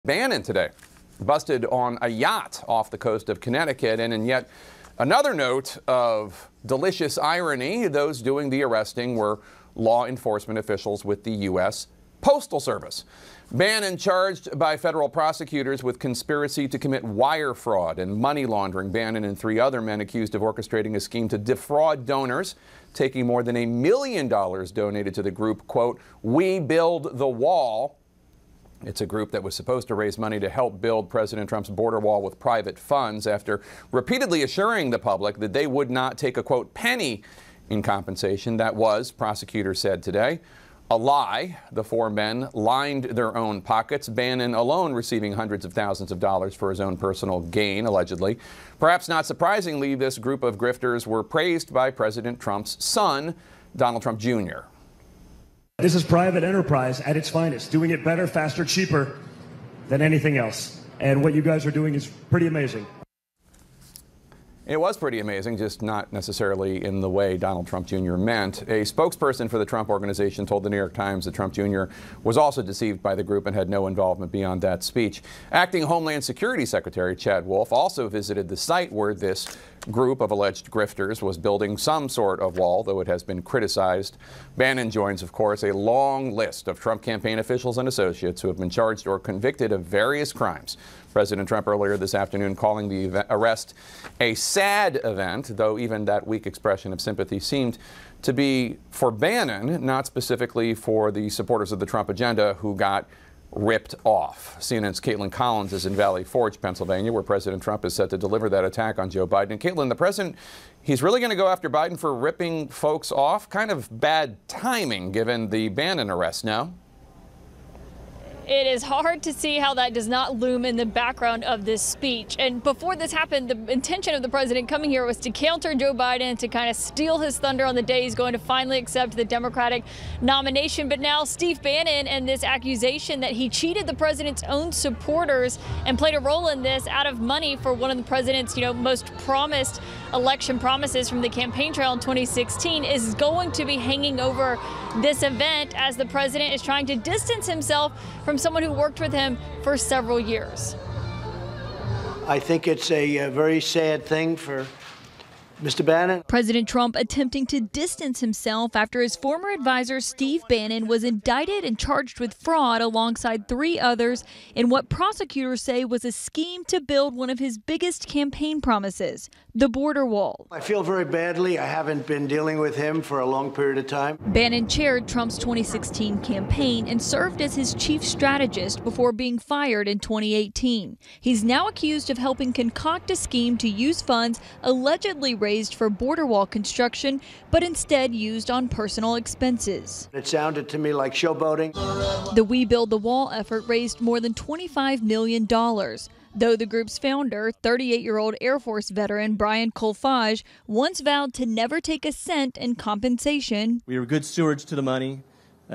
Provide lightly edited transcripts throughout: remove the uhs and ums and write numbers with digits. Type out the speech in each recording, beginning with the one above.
Bannon today, busted on a yacht off the coast of Connecticut. And in yet another note of delicious irony, those doing the arresting were law enforcement officials with the U.S. Postal Service. Bannon charged by federal prosecutors with conspiracy to commit wire fraud and money laundering. Bannon and 3 other men accused of orchestrating a scheme to defraud donors, taking more than $1 million donated to the group, quote, "We Build the Wall." It's a group that was supposed to raise money to help build President Trump's border wall with private funds after repeatedly assuring the public that they would not take a, quote, penny in compensation. That was, prosecutors said today, a lie. The 4 men lined their own pockets, Bannon alone receiving hundreds of thousands of dollars for his own personal gain, allegedly. Perhaps not surprisingly, this group of grifters were praised by President Trump's son, Donald Trump Jr. This is private enterprise at its finest, doing it better, faster, cheaper than anything else. And what you guys are doing is pretty amazing. It was pretty amazing, just not necessarily in the way Donald Trump Jr. meant. A spokesperson for the Trump Organization told the New York Times that Trump Jr. was also deceived by the group and had no involvement beyond that speech. Acting Homeland Security Secretary Chad Wolf also visited the site where this group of alleged grifters was building some sort of wall, though it has been criticized. Bannon joins, of course, a long list of Trump campaign officials and associates who have been charged or convicted of various crimes. President Trump earlier this afternoon calling the arrest a sad event, though even that weak expression of sympathy seemed to be for Bannon, not specifically for the supporters of the Trump agenda who got ripped off. CNN's Caitlin Collins is in Valley Forge, Pennsylvania, where President Trump is set to deliver that attack on Joe Biden. And Caitlin, the president, he's really going to go after Biden for ripping folks off? Kind of bad timing given the Bannon arrest, no? It is hard to see how that does not loom in the background of this speech. And before this happened, the intention of the president coming here was to counter Joe Biden, to kind of steal his thunder on the day he's going to finally accept the Democratic nomination. But now Steve Bannon and this accusation that he cheated the president's own supporters and played a role in this out of money for one of the president's, most promised election promises from the campaign trail in 2016 is going to be hanging over this event as the president is trying to distance himself from someone who worked with him for several years. I think it's a very sad thing for Mr. Bannon. President Trump attempting to distance himself after his former advisor Steve Bannon was indicted and charged with fraud alongside 3 others in what prosecutors say was a scheme to build one of his biggest campaign promises, the border wall. I feel very badly. I haven't been dealing with him for a long period of time. Bannon chaired Trump's 2016 campaign and served as his chief strategist before being fired in 2018. He's now accused of helping concoct a scheme to use funds allegedly raised for border wall construction, but instead used on personal expenses. It sounded to me like showboating. The We Build the Wall effort raised more than $25 million. Though the group's founder, 38-year-old Air Force veteran Brian Colfage, once vowed to never take a cent in compensation. We were good stewards to the money,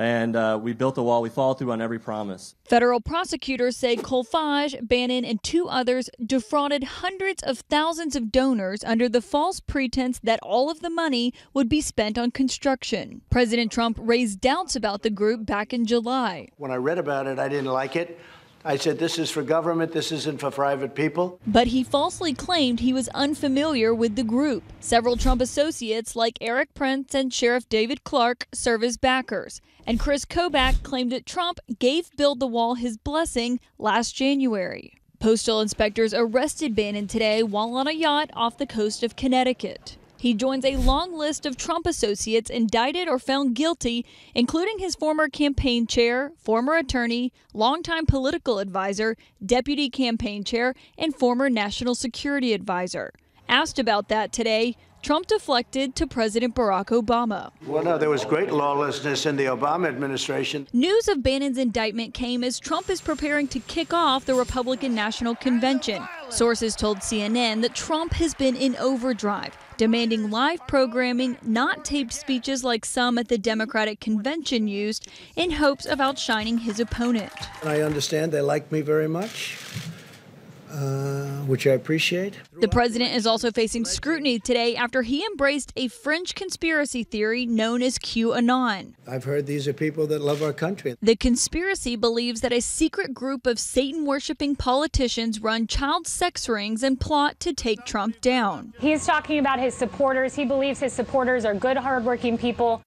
and we built the wall. We followed through on every promise. Federal prosecutors say Colfage, Bannon, and 2 others defrauded hundreds of thousands of donors under the false pretense that all of the money would be spent on construction. President Trump raised doubts about the group back in July. When I read about it, I didn't like it. I said, this is for government, this isn't for private people. But he falsely claimed he was unfamiliar with the group. Several Trump associates like Eric Prince and Sheriff David Clark serve as backers. And Chris Kobach claimed that Trump gave Build the Wall his blessing last January. Postal inspectors arrested Bannon today while on a yacht off the coast of Connecticut. He joins a long list of Trump associates indicted or found guilty, including his former campaign chair, former attorney, longtime political advisor, deputy campaign chair, and former national security advisor. Asked about that today, Trump deflected to President Barack Obama. Well, no, there was great lawlessness in the Obama administration. News of Bannon's indictment came as Trump is preparing to kick off the Republican National Convention. Sources told CNN that Trump has been in overdrive, demanding live programming, not taped speeches like some at the Democratic convention used, in hopes of outshining his opponent. I understand they like me very much. which I appreciate. The president is also facing scrutiny today after he embraced a French conspiracy theory known as QAnon. I've heard these are people that love our country. The conspiracy believes that a secret group of Satan-worshiping politicians run child sex rings and plot to take Trump down. He's talking about his supporters. He believes his supporters are good, hardworking people.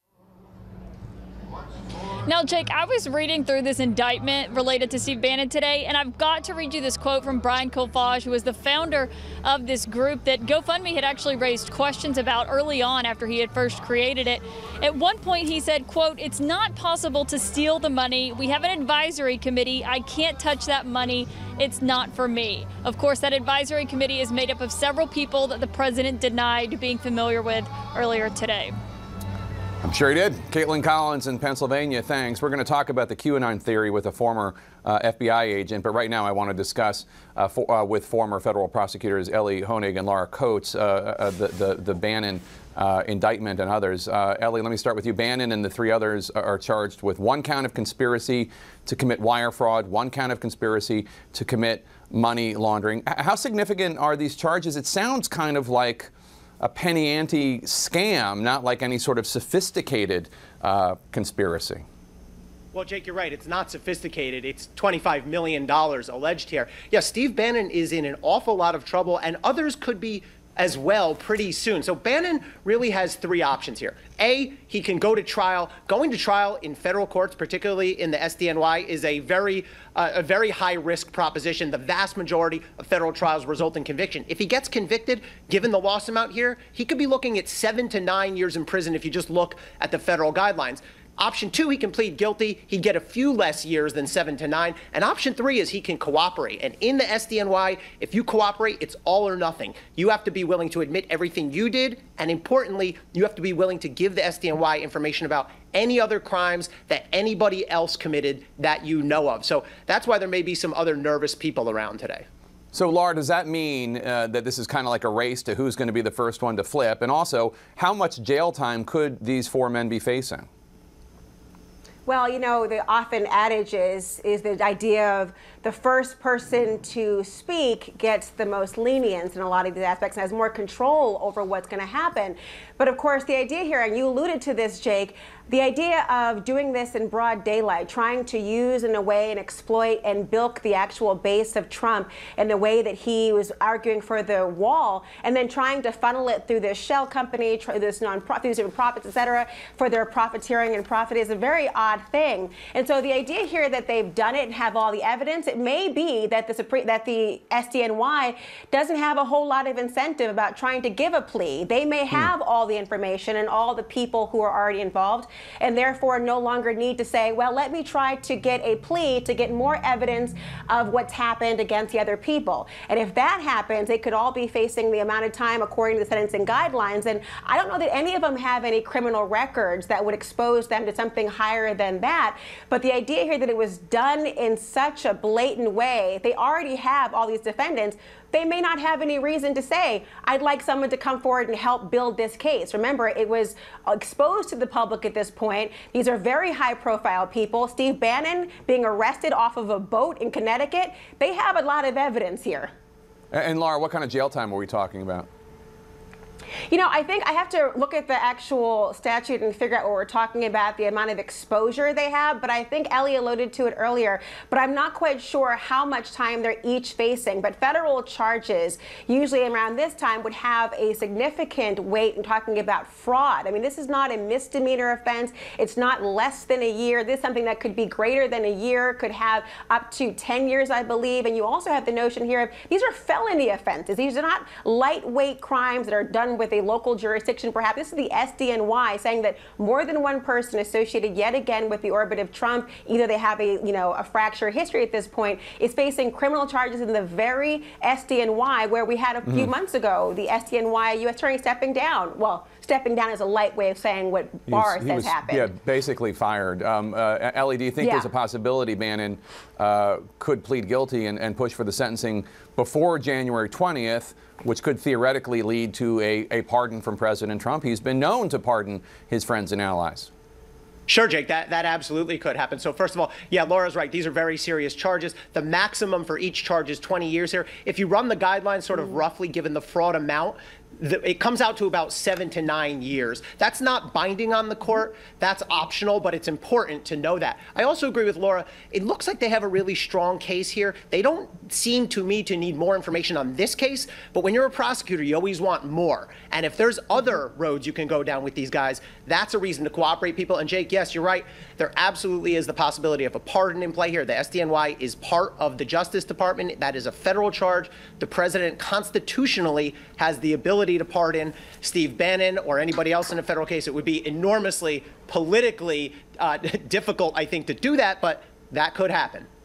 Now, Jake, I was reading through this indictment related to Steve Bannon today, and I've got to read you this quote from Brian Colfage, who was the founder of this group that GoFundMe had actually raised questions about early on after he had first created it. At one point, he said, quote, "It's not possible to steal the money. We have an advisory committee. I can't touch that money. It's not for me." Of course, that advisory committee is made up of several people that the president denied being familiar with earlier today. I'm sure he did. Caitlin Collins in Pennsylvania, thanks. We're going to talk about the QAnon theory with a former FBI agent, but right now I want to discuss with former federal prosecutors Ellie Honig and Laura Coates the Bannon indictment and others. Ellie, let me start with you. Bannon and the three others are charged with one count of conspiracy to commit wire fraud, one count of conspiracy to commit money laundering. How significant are these charges? It sounds kind of like a penny ante scam, not like any sort of sophisticated conspiracy. Well, Jake, you're right. It's not sophisticated. It's $25 million alleged here. Yeah, Steve Bannon is in an awful lot of trouble, and others could be as well pretty soon. So Bannon really has three options here. A, he can go to trial. Going to trial in federal courts, particularly in the SDNY, is a very high-risk proposition. The vast majority of federal trials result in conviction. If he gets convicted, given the loss amount here, he could be looking at 7 to 9 years in prison if you just look at the federal guidelines. Option 2, he can plead guilty. He'd get a few less years than 7 to 9. And option 3 is he can cooperate. And in the SDNY, if you cooperate, it's all or nothing. You have to be willing to admit everything you did. And importantly, you have to be willing to give the SDNY information about any other crimes that anybody else committed that you know of. So that's why there may be some other nervous people around today. So, Laura, does that mean that this is kind of like a race to who's going to be the first one to flip? And also, how much jail time could these four men be facing? Well, you know, the often adage is the idea of the first person to speak gets the most lenience in a lot of these aspects and has more control over what's going to happen. But of course, the idea here, and you alluded to this, Jake, the idea of doing this in broad daylight, trying to use in a way and exploit and bilk the actual base of Trump in the way that he was arguing for the wall, and then trying to funnel it through this shell company, this non-profit, these different profits, et cetera, for their profiteering and profit is a very odd thing. And so the idea here that they've done it and have all the evidence, it may be that the SDNY doesn't have a whole lot of incentive about trying to give a plea. They may have all the information and all the people who are already involved, and therefore no longer need to say, well, let me try to get a plea to get more evidence of what's happened against the other people. And if that happens, they could all be facing the amount of time according to the sentencing guidelines. And I don't know that any of them have any criminal records that would expose them to something higher than that. But the idea here that it was done in such a blatant way, they already have all these defendants. They may not have any reason to say, I'd like someone to come forward and help build this case. Remember, it was exposed to the public at this point. These are very high-profile people. Steve Bannon being arrested off of a boat in Connecticut. They have a lot of evidence here. And Laura, what kind of jail time are we talking about? You know, I think I have to look at the actual statute and figure out what we're talking about, the amount of exposure they have. But I think Ellie alluded to it earlier, but I'm not quite sure how much time they're each facing. But federal charges, usually around this time, would have a significant weight in talking about fraud. I mean, this is not a misdemeanor offense. It's not less than a year. This is something that could be greater than a year, could have up to 10 years, I believe. And you also have the notion here of these are felony offenses. These are not lightweight crimes that are done with a local jurisdiction, perhaps. This is the SDNY saying that more than one person associated yet again with the orbit of Trump, either they have a fractured history at this point, is facing criminal charges in the very SDNY where we had a few months ago the SDNY U.S. attorney stepping down. Well, stepping down is a light way of saying what Barr says happened. Yeah, basically fired. Ellie, do you think there's a possibility Bannon could plead guilty and push for the sentencing before January 20th, which could theoretically lead to a pardon from President Trump? He's been known to pardon his friends and allies. Sure, Jake, that absolutely could happen. So first of all, yeah, Laura's right. These are very serious charges. The maximum for each charge is 20 years here. If you run the guidelines sort of roughly given the fraud amount, it comes out to about 7 to 9 years. That's not binding on the court. That's optional, but it's important to know that. I also agree with Laura. It looks like they have a really strong case here. They don't seem to me to need more information on this case, but when you're a prosecutor, you always want more. And if there's other roads you can go down with these guys, that's a reason to cooperate people. And Jake, yes, you're right. There absolutely is the possibility of a pardon in play here. The SDNY is part of the Justice Department. That is a federal charge. The president constitutionally has the ability to pardon Steve Bannon or anybody else in a federal case. It would be enormously politically difficult, I think, to do that, but that could happen.